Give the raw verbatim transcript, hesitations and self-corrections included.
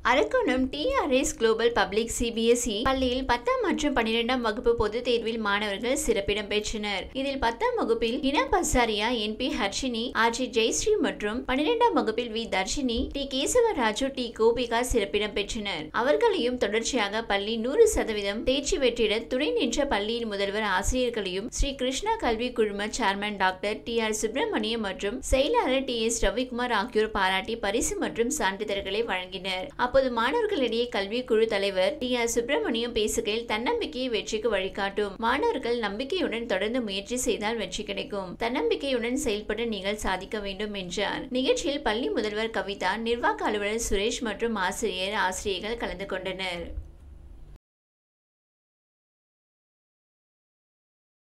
Arakkonam T R S global public C B S E பள்ளியில் பத்தாம் மற்றும் பன்னிரெண்டாம் வகுப்பு பொதுத் தேர்வில் மாணவர்கள் சிறப்பிடம் பெற்றனர். இதில் பத்தாம் வகுப்பில் Ina Pasaria, N P Harshini, R G Jayashree மற்றும் பன்னிரெண்டாம் வகுப்பில் V Dharshini, T Kesavaraju, T Gopika சிறப்பிடம் பெற்றனர். அவர்களையும் தொடர்ச்சியாக பள்ளி நூறு சதவீதம் தேர்ச்சி பெற்றிட துணை நின்ற பள்ளியின் முதல்வர், ஆசிரியர்களையும் ஸ்ரீ கிருஷ்ணா கல்வி குழும chairman doctor T R Subramaniam மற்றும் செயலாளர் டி எஸ் ரவிக்குமார் ஆகியோர் பாராட்டி பரிசு மற்றும் சான்றிதழ்களை வழங்கினர். அப்போது மாணவர்களிடையே கல்வி குழு தலைவர் டி ஆர் சுப்பிரமணியம் பேசுகையில், தன்னம்பிக்கையை வெற்றிக்கு வழிகாட்டும். மாணவர்கள் நம்பிக்கையுடன் தொடர்ந்து முயற்சி செய்தால் வெற்றி கிடைக்கும். தன்னம்பிக்கையுடன் செயல்பட்டு நீங்கள் சாதிக்க வேண்டும் என்றார். நிகழ்ச்சியில் பள்ளி முதல்வர் கவிதா, நிர்வாக அலுவலர் சுரேஷ் மற்றும் ஆசிரியர், ஆசிரியர்கள் கலந்து கொண்டனர்.